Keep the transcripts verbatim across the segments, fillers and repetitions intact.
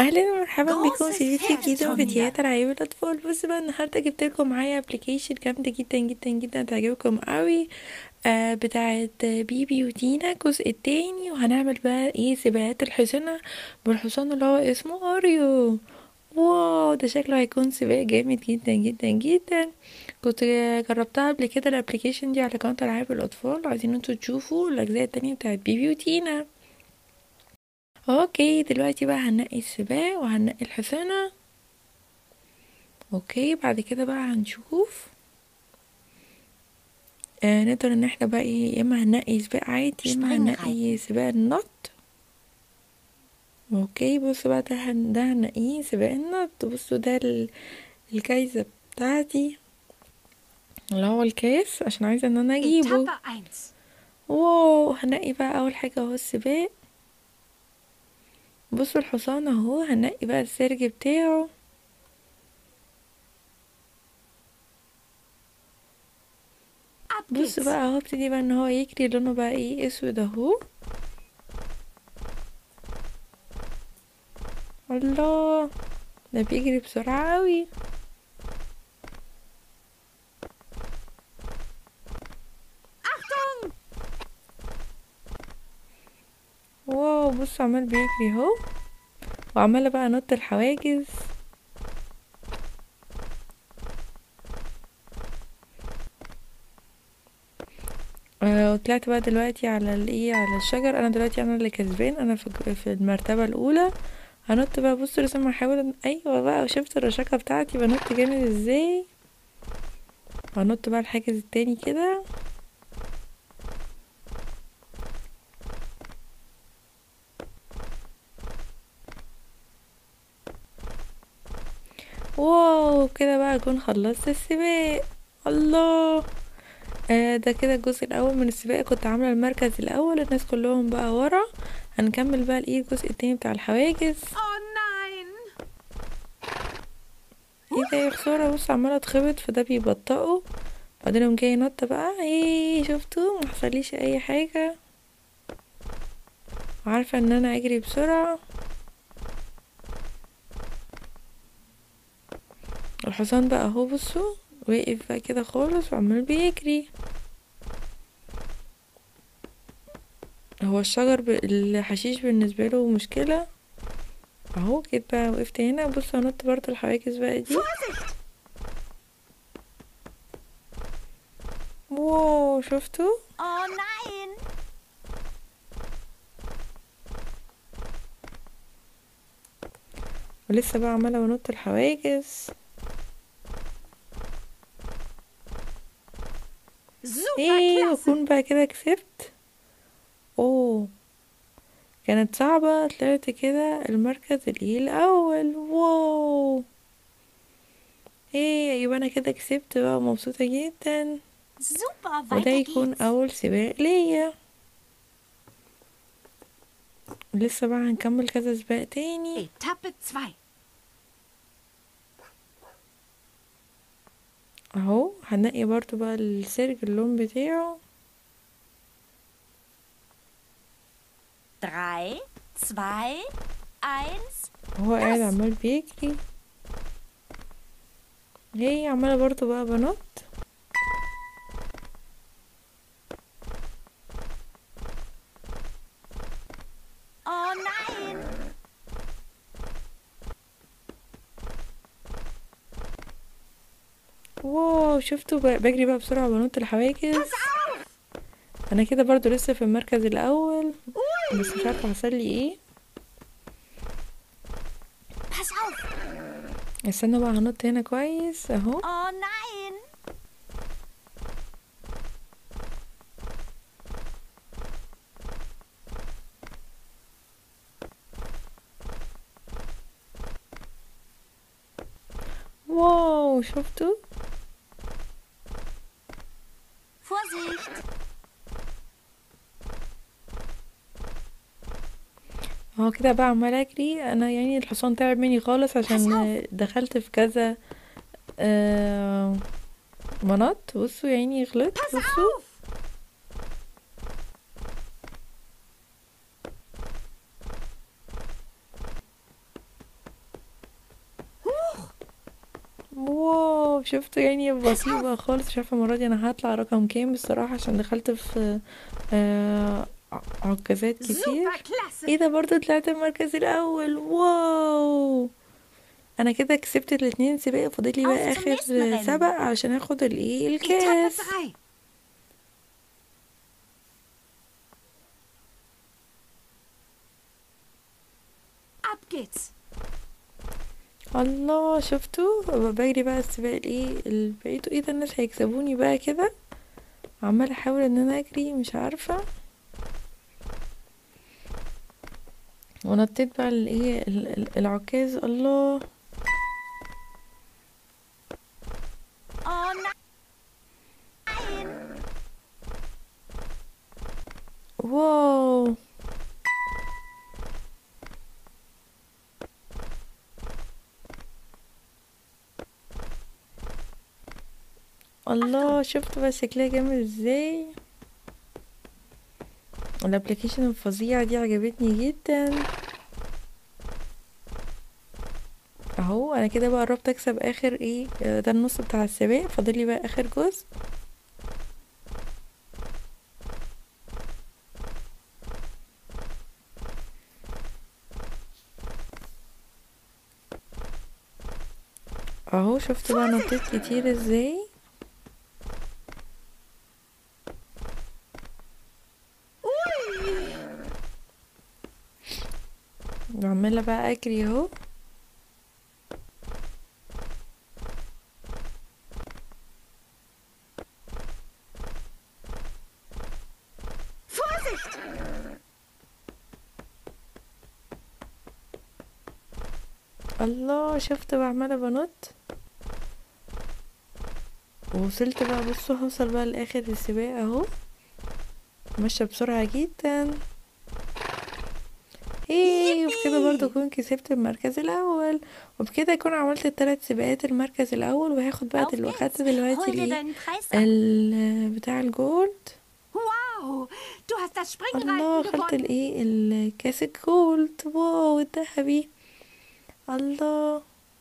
اهلا ومرحبا بكم Großes في فيديو Pferd جديد من von mir. فيديوهات العاب الاطفال. بصوا بقى النهارده جبت لكم معايا ابلكيشن جامده جدا جدا جدا هتعجبكم قوي، آه بتاعه بيبي وتينا الجزء التاني. وهنعمل بقى ايه سباقات الحصنة بالحصان اللي هو اسمه اريو. واو، ده شكله هيكون سباق جامد جدا جدا جدا. كنت جربتها قبل كده الابلكيشن دي على قناه العاب الاطفال، عايزين انتوا تشوفوا الاجزاء التانية بتاعه بيبي وتينا. اوكي، دلوقتي بقى هننقي السباق وهننقي الحصانة. اوكي، بعد كده بقى هنشوف آه نقدر ان احنا بقى ايه، يا اما هننقي سباق عادي يا اما هننقي Springreiten. سباق النط. اوكي، بصوا بقى ده هن... ده هننقيه سباق النط. بصوا ده ال... الجايزة بتاعتي اللي هو الكاس، عشان عايزة ان انا اجيبه. Etappe eins. واو، هننقي بقى اول حاجة اهو السباق. بصوا الحصان اهو، هننقي بقى السرج بتاعه. Ab بص geht's. بقى اهو ابتدي بقى ان هو يجري، لونه بقى ايه اسود اهو. الله، ده بيجري بسرعة قوي. Achtung! واو، بص عمال بيجري اهو، وعمالة بقى انط الحواجز. آه وطلعت بقى دلوقتي على الايه على الشجر. انا دلوقتي انا اللي كسبان، انا في في المرتبة الاولى. هنط بقى، بص لازم احاول ان... ايوه بقى، شفت الرشاقة بتاعتي بنط جامد ازاي. هنط بقى الحاجز التاني كده. واو، كده بقى اكون خلصت السباق. الله، آه ده كده الجزء الاول من السباق. كنت عامله المركز الاول، الناس كلهم بقى ورا. هنكمل بقى الايه الجزء التاني بتاع الحواجز. Oh nein! ايه ده يا خساره، بص عماله اتخبط، فده بيبطئه. بعدين قوم جاي نط بقى. ايه شفتوا، ما حصليش اي حاجه، وعارفه ان انا اجري بسرعه. الحصان بقى اهو، بصوا وقف بقى كده خالص وعمال بيجري. هو الشجر ب... الحشيش بالنسبه له مشكله اهو. كده بقى وقفت هنا. بصوا هنط برضه الحواجز بقى دي. Vorsicht! واو، شفتوا. Oh nein! ولسه بقى عمالة بنط الحواجز. ايه، Superklasse! واكون بقى كده كسبت. اوه، كانت صعبة. طلعت كده المركز الايه الاول. واو، ايه يبقى انا كده كسبت بقى، مبسوطة جدا. Super, وده weiter يكون geht's. اول سباق ليا. لسه بقى هنكمل كذا سباق تاني. Etappe zwei. اهو هنقي برضو بقى السرج اللون بتاعه. Drei, zwei, eins, وهو قاعد los! عمال بيجري. هي عمالة برضو بقى بنط. Oh nein! واو، شفتوا ب- بجري بقى بسرعة وبنط الحواجز. Pass auf! انا كده برضو لسه في المركز الاول، بس مش Ui! عارفة حصل لي ايه. Pass auf! استنى بقى، هنط هنا كويس اهو. Oh nein! واو، شفتوا. Vorsicht! اهو كده بقى عمالة اجري انا، يعني الحصان تعب مني خالص Pass عشان auf! دخلت في كذا آه منط. بصوا يعني غلطت، Pass بصوا. auf! واو شفتوا يعني Pass بسيط بقى auf! خالص. مش عارفه المره دي انا هطلع رقم كام بصراحه، عشان دخلت في آه ع- عكازات كتير. Superklasse! ايه ده، برضو طلعت المركز الاول. واو، انا كده كسبت الاتنين سباق، فاضل لي Auf بقى zum اخر nächsten سبق Rennen. علشان اخد الايه Etappe الكاس. drei. Ab geht's. الله شفتوا بجري بقى السباق الايه اللي بقيته. ايه ده، الناس هيكسبوني بقى كده. عمالة احاول ان انا اجري مش عارفة، ونطيت بقى الايه ال- ال- العكاز. الله Oh nein! واو. الله Achtung! شفت بقى شكلها جامد ازاي. الابلكيشن الفظيعة دي عجبتني جدا. اهو انا كده بقى قربت اكسب اخر ايه آه، ده النص بتاع السباق، فاضل لي بقى اخر جزء. اهو شفت بقى نطيت Vorsicht! كتير ازاي. Ui! وعمالة بقى اجري اهو. Vorsicht! الله شفت بقى عمالة بنط، ووصلت بقى. بصوا هوصل بقى لاخر السباق اهو، ماشية بسرعة جدا. ايه، وبكده برضو Yippie! اكون كسبت المركز الاول، وبكده اكون عملت الثلاث سباقات المركز الاول. وهاخد بقى Auf دل... خدت geht's! دلوقتي Hol dir الايه deinen Preis ab. ال بتاع الجولد. Wow! Du hast das الله Springreiten خدت gewonnen. الايه الكاس الجولد. واو الذهبي. الله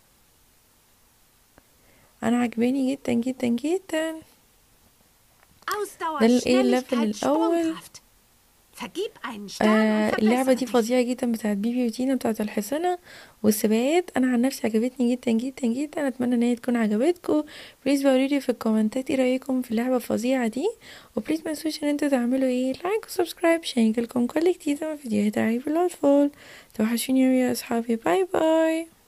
انا عجباني جدا جدا جدا. Ausdauer, ده الايه الليفل Schnelligkeit, الاول. Sprungkraft. Vergib einen Stern آه und اللعبة verbessere دي dich. فظيعة جدا، بتاعت بيبي وتينا، بتاعت الحصانة والسباقات. انا عن نفسي عجبتني جدا جدا جدا. اتمنى ان هي تكون عجبتكم. بليز بقولولي في الكومنتات ايه رأيكم في اللعبة الفظيعة دي. وبليز ما تنسوش ان انتوا تعملوا ايه لايك وسبسكرايب عشان يجيلكم كل جديد من فيديوهات عيب الاطفال. توحشوني يا اصحابي. باي باي.